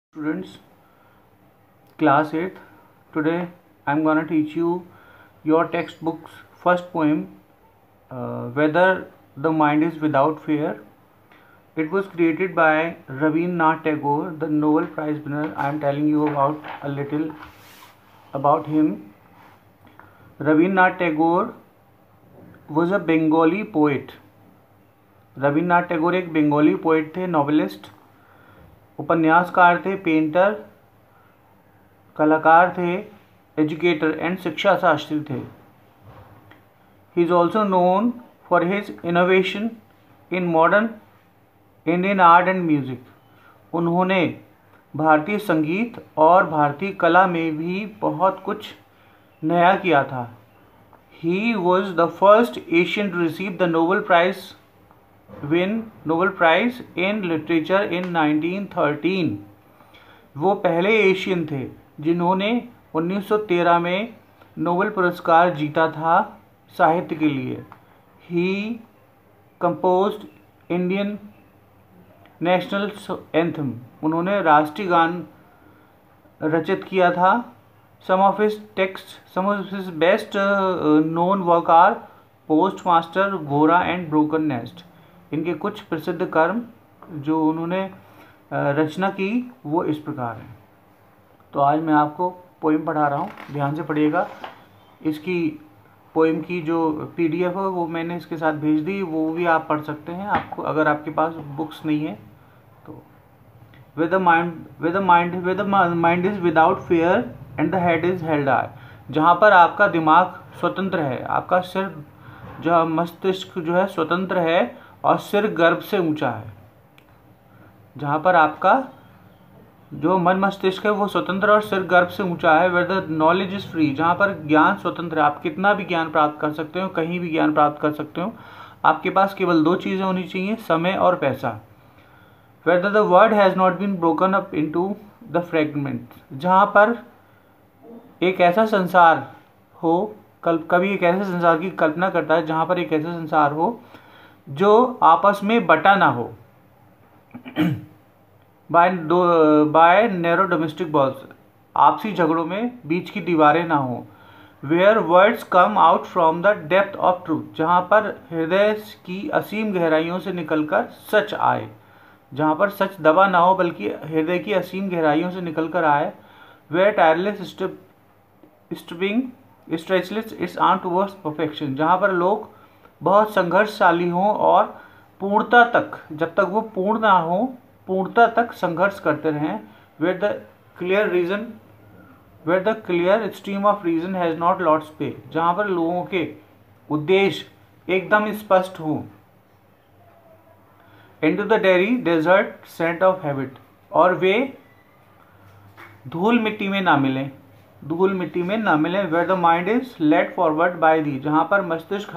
Students, class 8th. Today I'm gonna teach you your textbook's first poem, Whether the Mind is Without Fear. It was created by Rabindranath Tagore, the Nobel Prize winner. I'm telling you about a little about him. Rabindranath Tagore was a Bengali poet. Rabindranath Tagore एक Bengali poet थे, novelist, उपन्यासकार थे, painter, कलाकार थे, educator and शिक्षा शास्त्री थे. He is also known for his innovation in modern Indian art and music. उन्होंने भारतीय संगीत और भारतीय कला में भी बहुत कुछ नया किया था. He was the first Asian to receive the Nobel prize in literature in 1913. वो पहले एशियन थे जिन्होंने 1913 में नोबेल पुरस्कार जीता था साहित्य के लिए. He composed Indian national anthem. उन्होंने राष्ट्रीय गान रचित किया था. some of his best known work are postmaster, घोड़ा एंड ब्रोकन नेस्ट. इनके कुछ प्रसिद्ध कर्म जो उन्होंने रचना की वो इस प्रकार हैं. तो आज मैं आपको पोइम पढ़ा रहा हूँ, ध्यान से पढ़िएगा. इसकी पोइम की जो PDF है वो मैंने इसके साथ भेज दी, वो भी आप पढ़ सकते हैं आपको अगर आपके पास बुक्स नहीं है तो. Where the mind is without fear and the head is held high. जहाँ पर आपका दिमाग स्वतंत्र है, आपका सिर जो मस्तिष्क जो है स्वतंत्र है और सिर गर्भ से ऊंचा है. जहाँ पर आपका जो मन मस्तिष्क है वो स्वतंत्र और सिर गर्भ से ऊंचा है. Where the knowledge is free. जहाँ पर ज्ञान स्वतंत्र है, आप कितना भी ज्ञान प्राप्त कर सकते हो, कहीं भी ज्ञान प्राप्त कर सकते हो. आपके पास केवल दो चीज़ें होनी चाहिए, समय और पैसा. Where the word has not been broken up into the fragment. जहाँ पर एक ऐसा संसार हो, कभी एक ऐसे संसार की कल्पना करता है जहाँ पर एक ऐसा संसार हो जो आपस में बटा ना हो बाय नैरो डोमेस्टिक वॉल्स. आपसी झगड़ों में बीच की दीवारें ना हो. Where words come out from the depth of truth. जहाँ पर हृदय की असीम गहराइयों से निकलकर सच आए. जहाँ पर सच दबा ना हो बल्कि हृदय की असीम गहराइयों से निकलकर आए. Where tireless stretchless its arm towards perfection. जहाँ पर लोग बहुत संघर्षशाली हों और पूर्णता तक, जब तक वो पूर्ण ना हो, पूर्णता तक संघर्ष करते रहें. Where the clear stream of reason has not lost pay. जहाँ पर लोगों के उद्देश्य एकदम स्पष्ट हो. Into the dreary desert sand of habit. और वे धूल मिट्टी में ना मिलें. Where the mind is led forward by thee. जहाँ पर मस्तिष्क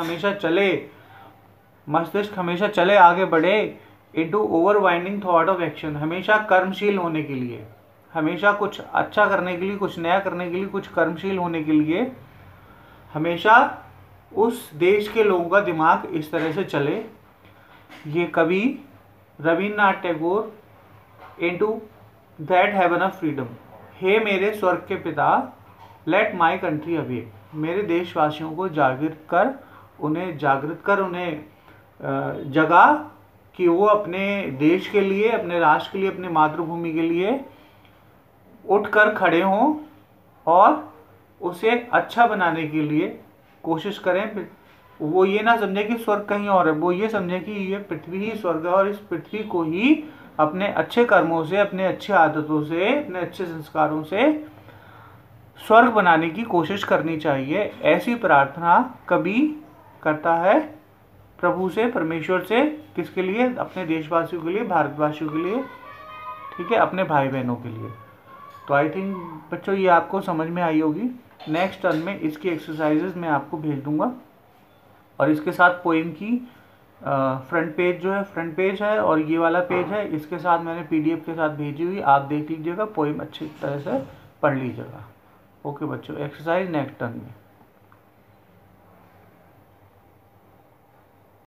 हमेशा चले आगे बढ़े. Into ever widening thought of action. हमेशा कर्मशील होने के लिए, हमेशा कुछ अच्छा करने के लिए, कुछ नया करने के लिए, कुछ कर्मशील होने के लिए हमेशा उस देश के लोगों का दिमाग इस तरह से चले. ये कवि Rabindranath Tagore. Into that heaven of freedom. हे मेरे स्वर्ग के पिता, लेट माई कंट्री अवेक. मेरे देशवासियों को जागृत कर उन्हें जगा कि वो अपने देश के लिए, अपने राष्ट्र के लिए, अपने मातृभूमि के लिए उठकर खड़े हों और उसे अच्छा बनाने के लिए कोशिश करें. वो ये ना समझे कि स्वर्ग कहीं और है, वो ये समझे कि ये पृथ्वी ही स्वर्ग है और इस पृथ्वी को ही अपने अच्छे कर्मों से, अपने अच्छी आदतों से, अपने अच्छे संस्कारों से स्वर्ग बनाने की कोशिश करनी चाहिए. ऐसी प्रार्थना कभी करता है प्रभु से, परमेश्वर से. किसके लिए? अपने देशवासियों के लिए, भारतवासियों के लिए, ठीक है, अपने भाई बहनों के लिए. तो आई थिंक बच्चों ये आपको समझ में आई होगी. नेक्स्ट टर्न में इसकी एक्सरसाइजेज मैं आपको भेज दूंगा और इसके साथ पोइम की फ्रंट पेज है और ये वाला पेज है, इसके साथ मैंने PDF के साथ भेजी हुई. आप देख लीजिएगा, पोइम अच्छी तरह से पढ़ लीजिएगा. ओके बच्चों, एक्सरसाइज नेक्स्ट टर्न में.